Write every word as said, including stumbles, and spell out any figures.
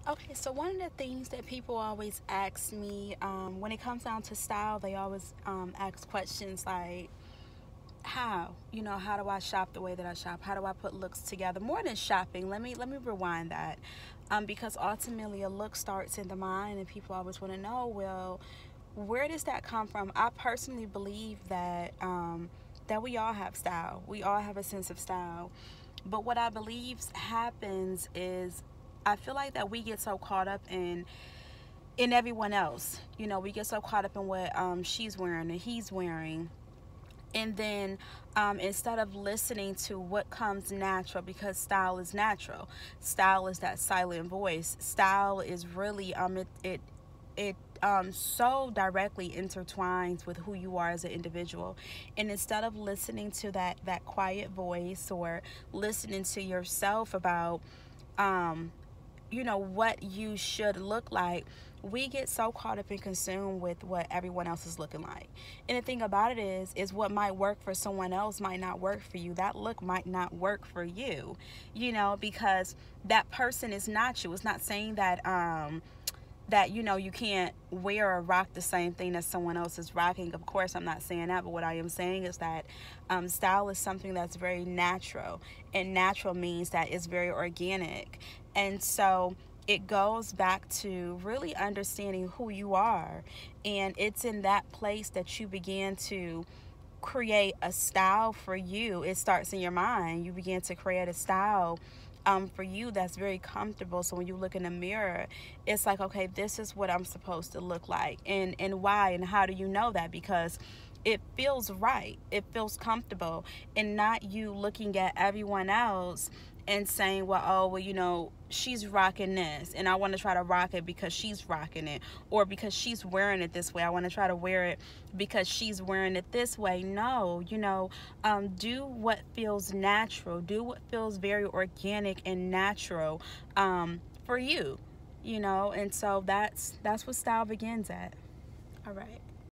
Okay, so one of the things that people always ask me um, when it comes down to style, they always um, ask questions like, how you know how do I shop the way that I shop? How do I put looks together? More than shopping, let me let me rewind that, um, because ultimately a look starts in the mind, and people always want to know, well, where does that come from? I personally believe that um, that we all have style. We all have a sense of style, but what I believe happens is I feel like that we get so caught up in in everyone else. You know, we get so caught up in what um, she's wearing and he's wearing, and then um, instead of listening to what comes natural, because style is natural, style is that silent voice, style is really um it it it um, so directly intertwines with who you are as an individual. And instead of listening to that that quiet voice, or listening to yourself about um, you know what you should look like, we get so caught up and consumed with what everyone else is looking like. And the thing about it is is what might work for someone else might not work for you. That look might not work for you, you know, because that person is not you. It's not saying that um that you know you can't wear or rock the same thing that someone else is rocking. Of course, I'm not saying that, but what I am saying is that um, style is something that's very natural, and natural means that it's very organic. And so it goes back to really understanding who you are, and it's in that place that you begin to create a style for you. It starts in your mind. You begin to create a style um, for you that's very comfortable. So when you look in the mirror, it's like, okay, this is what I'm supposed to look like. And, and why and how do you know that? Because it feels right. It feels comfortable. And not you looking at everyone else and saying, well, oh, well, you know, she's rocking this and I want to try to rock it because she's rocking it, or because she's wearing it this way, I want to try to wear it because she's wearing it this way. No, you know, um, do what feels natural, do what feels very organic and natural um, for you, you know, and so that's that's what style begins at. All right.